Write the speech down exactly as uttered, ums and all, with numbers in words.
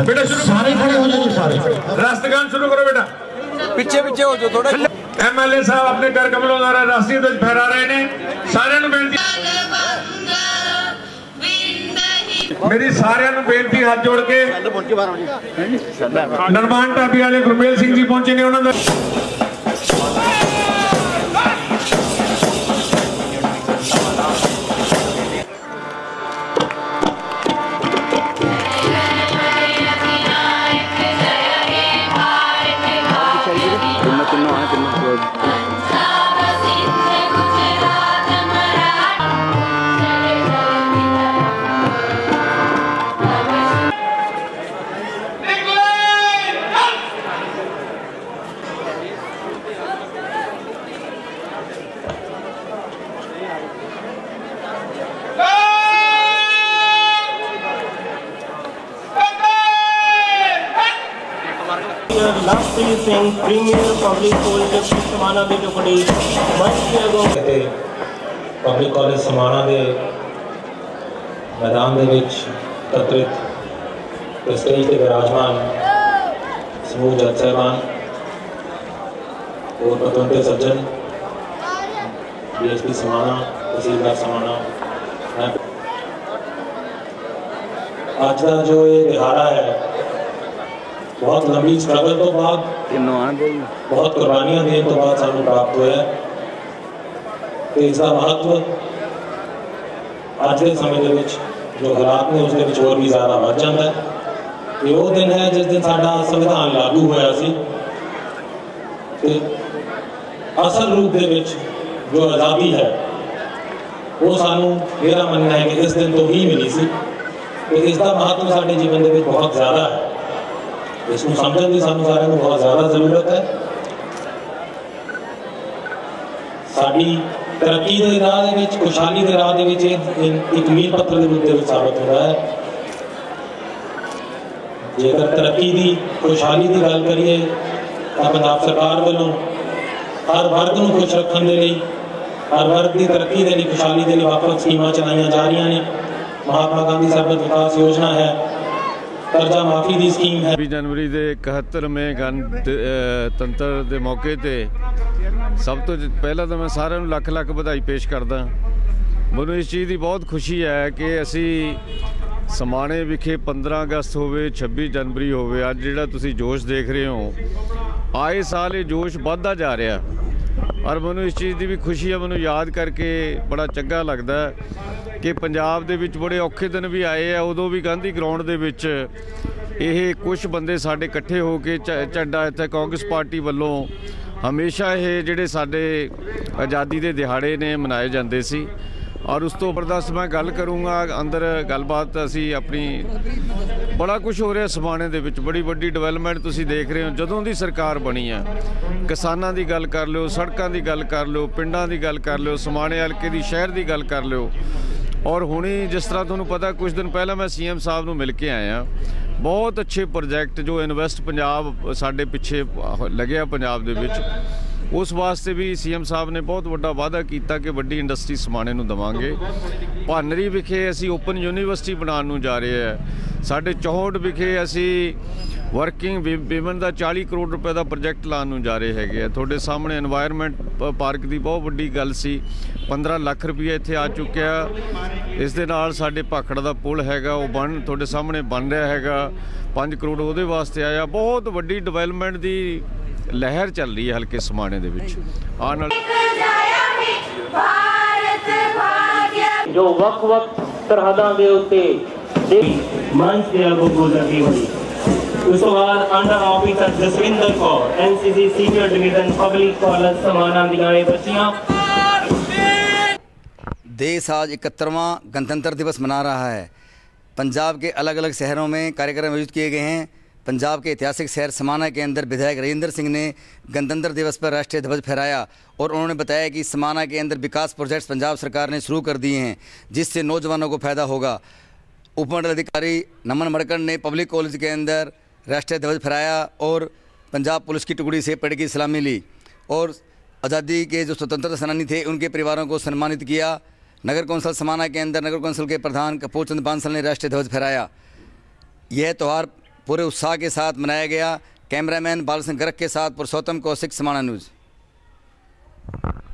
बेटा शुरू सारे खड़े हो जाइए, सारे राष्ट्रगान शुरू करो बेटा। पिछे पिछे हो जो थोड़ा। एमएलए साहब अपने कर कमलों द्वारा राष्ट्रीय ध्वज फहरा रहे ने। सारे नु बेनती, मेरी सारे नु बेनती हाथ जोड़ के निर्माण ढाबी वाले गुरमेल सिंह जी पहुंचे ने, उन्होंने Lovepreet Singh premier public college Samana ਦੇ ਟੁਕੜੀ ਮੰਚ ਦੇ ਅਗੋਂ ਤੇ ਪਬਲਿਕ ਕਾਲਜ ਸਮਾਣਾ ਦੇ ਮੈਦਾਨ ਦੇ ਵਿੱਚ ਇਕੱਤਰਿਤ ਸਟੇਜ ਤੇ ਵਿਰਾਜਮਾਨ ਸਮੂਹ ਜੱਜ ਸਾਹਿਬਾਨ और पतवंते सज्जन डीएसपी समाना, तहसीलदार समाना, आज का जो ये दिहाड़ा है बहुत लंबी स्ट्रगल तो बाद, बहुत कुर्बानियां देने तो बाद सानू प्राप्त हुआ है। तो इसका महत्व आज के समय के जो हालात ने उसके और भी ज़्यादा बढ़ जाता है। ये वो दिन है जिस दिन साडा संविधान लागू होया सी ते असल रूप दे विच जो आज़ादी है वो सानू मेरा मानना है कि इस दिन तो ही मिली सी। तो इसका महत्व साडे जीवन दे विच बहुत ज़्यादा है। इसको समझने की सानू सारिਆਂ ਨੂੰ बहुत ज़्यादा जरूरत है। साडी तरक्की के राह दे विच, खुशहाली के राह दे विच एक मील पत्थर के रूप में साबित होता है। जेकर तरक्की की खुशहाली की गल करिए तो पंजाब सरकार वालों हर वर्ग को खुश रखने के लिए, हर वर्ग की तरक्की के लिए, खुशहाली के लिए ਵੱਖ-ਵੱਖ स्कीमां चलाईयां जा रही हैं। महात्मा गांधी सरबत विकास योजना है, कर्जा माफी की स्कीम है। छब्बीस जनवरी के इकहत्तरवें गणतंत्र के मौके पर सब तो पहला तो मैं सारे लख लख बधाई पेश करदा। मैनूं इस चीज़ की बहुत खुशी है कि असी समाणे विखे पंद्रह अगस्त होवे, छब्बीस जनवरी होवे, अज जिहड़ा तुसीं जोश देख रहे हो, आए साल ये जोश बढ़ता जा रहा। और मैनूं इस चीज़ की भी खुशी है, मैनूं याद करके बड़ा चंगा लगता है कि पंजाब दे विच बड़े औखे दिन भी आए हैं। उदों भी गांधी ग्राउंड दे विच ये कुछ बंदे साडे इकट्ठे हो के झंडा इत्थे कांग्रेस पार्टी वालों हमेशा ये जिहड़े साडे आज़ादी के दिहाड़े ने मनाए जाते सी। और उस तो बरदाश्त मैं गल करूँगा अंदर गलबात असी अपनी बड़ा कुछ हो रहा समाने दे विच, बड़ी वड्डी डिवेलपमेंट तुसीं देख रहे हो। जदों दी सरकार बनी है, किसानां दी गल कर लो, सड़कों की गल कर लो, पिंडां दी गल कर लो, समाने हल्के दी शहर की गल कर लो। और हुणे जिस तरह तुहानूं पता कुछ दिन पहला मैं सी एम साहब नूं मिल के आया, बहुत अच्छे प्रोजैक्ट जो इन्वेस्ट पंजाब साडे पिछे लग्या पंजाब दे विच, उस वास्ते भी सी एम साहब ने बहुत वड्डा वादा किया कि वड्डी इंडस्ट्री समाने नूं देवांगे। भानरी विखे असी ओपन यूनीवर्सिटी बनाउण नूं जा रहे हैं। साडे चौहठ विखे असी वर्किंग विमन का चालीस करोड़ रुपए का प्रोजैक्ट लाने नूं जा रहे हैं। थोड़े सामने एनवायरमेंट पार्क की बहुत वड्डी गल सी, पंद्रह लाख रुपये इत्थे आ चुकिया। इस दे नाल साडे भाखड़ दा पुल हैगा वो बन थोड़े सामने बन रहा हैगा, पाँच करोड़ उहदे वास्ते आया। बहुत वड्डी डिवेलपमेंट की लहर चल रही है हल्के समाने दे विच। आने वाले जो वक्त वक्त सरहदां दे उत्ते मंच के अगों गुजरती हुई। उस बाद under officer Jaswinder Kaur NCC senior division public college Samana दियां बच्चियां। देश आज इकहत्तरवां गणतंत्र दिवस मना रहा है। पंजाब के अलग अलग शहरों में कार्यक्रम आयोजित किए गए हैं। पंजाब के ऐतिहासिक शहर समाना के अंदर विधायक राजेंद्र सिंह ने गणतंत्र दिवस पर राष्ट्रीय ध्वज फहराया और उन्होंने बताया कि समाना के अंदर विकास प्रोजेक्ट्स पंजाब सरकार ने शुरू कर दिए हैं जिससे नौजवानों को फ़ायदा होगा। उपमंडल अधिकारी नमन मड़कड़ ने पब्लिक कॉलेज के अंदर राष्ट्रीय ध्वज फहराया और पंजाब पुलिस की टुकड़ी से परेड की सलामी ली और आज़ादी के जो स्वतंत्रता सेनानी थे उनके परिवारों को सम्मानित किया। नगर कौंसिल समाना के अंदर नगर कौंसिल के प्रधान कपूर चंद बांसल ने राष्ट्रीय ध्वज फहराया। यह त्यौहार पूरे उत्साह के साथ मनाया गया। कैमरामैन बाल सिंह गर्ग के साथ पुरुषोत्तम कौशिक, समाना न्यूज़।